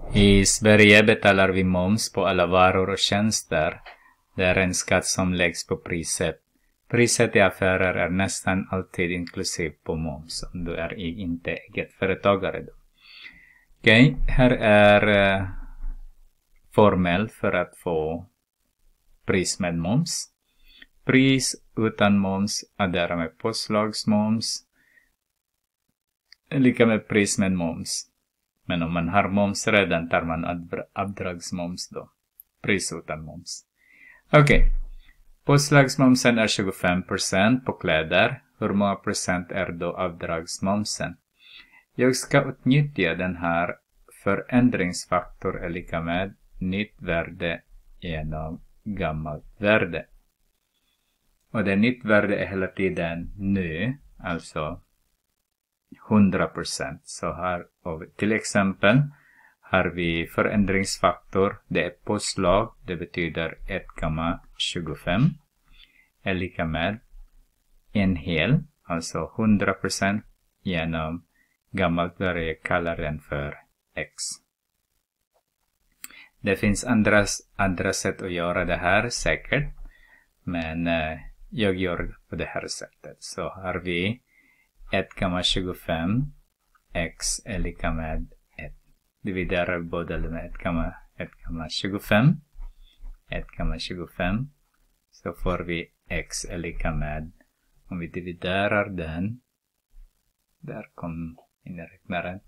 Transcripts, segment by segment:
I Sverige betalar vi moms på alla varor och tjänster. Det är en skatt som läggs på priset. Priset i affärer är nästan alltid inklusiv på moms om du är inte eget företagare. Okej, här är formel för att få pris med moms. Pris utan moms adderar med påslagsmoms lika med pris med moms. Men om man har moms redan tar man avdragsmoms då. Pris utan moms. Okej. Påslagsmomsen är 25% på kläder. Hur många procent är då avdragsmomsen? Jag ska utnyttja den här förändringsfaktor är lika med nytt värde genom gammalt värde. Och det nytt värde är hela tiden nu, alltså 100%. Så här har vi, till exempel har vi förändringsfaktor, det är påslag, det betyder 1,25 är lika med en hel, alltså 100% genom gammalt värde, jag kallar den för x. Det finns andra sätt att göra det här säkert, men jag gör det på det här sättet. Så har vi 1,25 x är lika med 1. Dividerar båda med 1,25 så får vi x är lika med, om vi dividerar den, där kom inräknaren,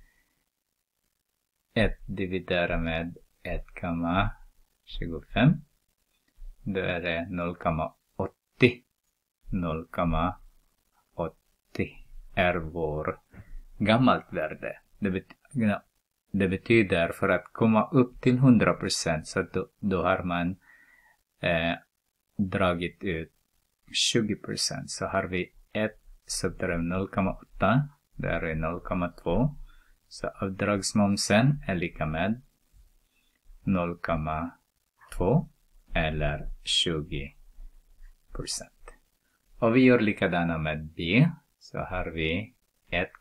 1 dividerar med 1,25, då är det 0,80. 0,80 är vår gammalt värde. Det betyder för att komma upp till 100% så då har man dragit ut 20%. Så har vi 1 så där är 0,8, där är 0,2. Så avdragsmomsen är lika med 0,2 eller 20%. Och vi gör likadana med B. Så har vi 1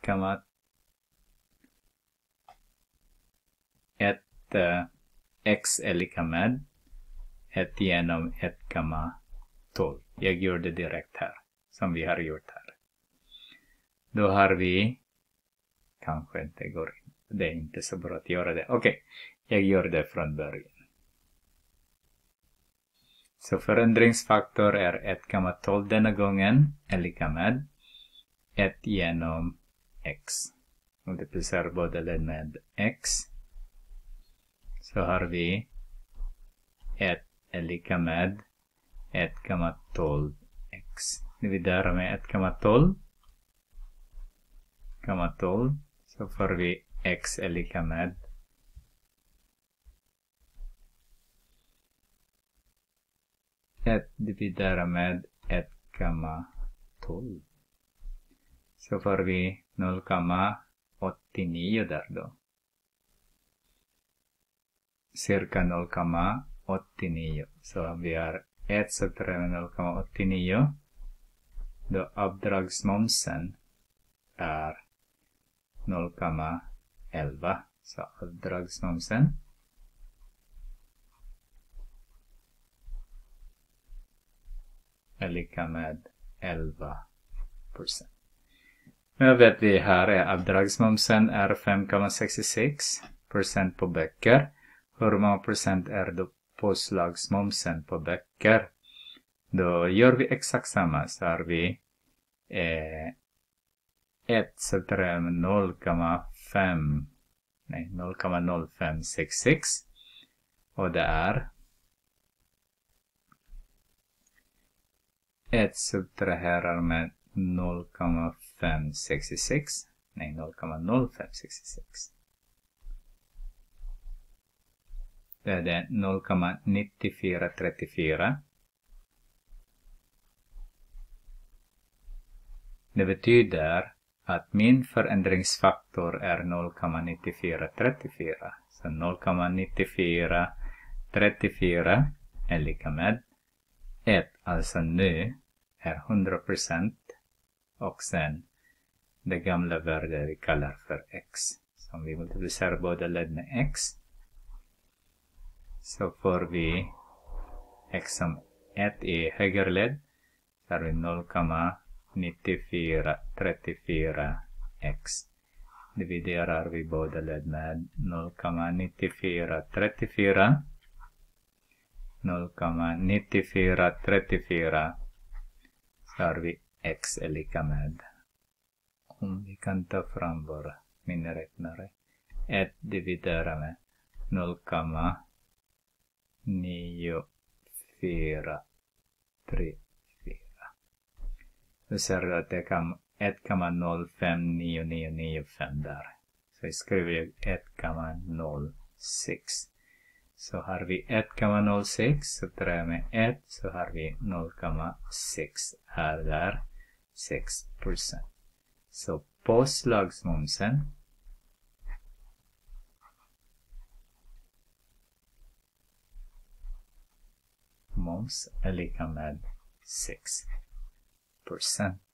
x är lika med 1 genom 1,12. Jag gör det direkt här, som vi har gjort här. Då har vi, kanske inte går in, det är inte så bra att göra det. Okej, jag gör det från början. Så förändringsfaktor är 1,12 denna gången är lika med 1 genom x. Multiplicerar båda led med x. Så har vi 1 är lika med 1,12 x. Dividerar med 1,12 så får vi x är lika med 1 dividerar med 1,12. Så får vi 0,89 där då. Cirka 0,89. Så om vi har 1 så tar vi 0,89. Då avdragsmomsen är 0,11. Så avdragsmomsen är lika med 11%. Nu vet vi här är avdragsmomsen är 5,66% på böcker. Hur många procent är då påslagsmomsen på böcker? Då gör vi exakt samma. Så har vi 1 så tar jag 0,0566 och det är 1 subtraherar med 0,0566. Nej, 0,0566. Det är det 0,9434. Det betyder att min förändringsfaktor är 0,9434. Så 0,9434 är lika med 1, alltså nu är 100% och sen det gamla värdet vi kallar för x. Så om vi multiplicerar båda led med x Så får vi x som 1 i högerled. Så har vi 0,9434x. Dividerar vi båda led med 0,9434. 0,9434. Så har vi x är lika med. Om vi kan ta fram våra miniräknare. 1 dividerar med 0,9434. Då ser du att det kan 1,059995 där. Så jag skriver 1,06. Så har vi 1,06 så drar jag med 1 så har vi 0,6 här där 6%. Så påslagsmomsen moms är lika med 6%.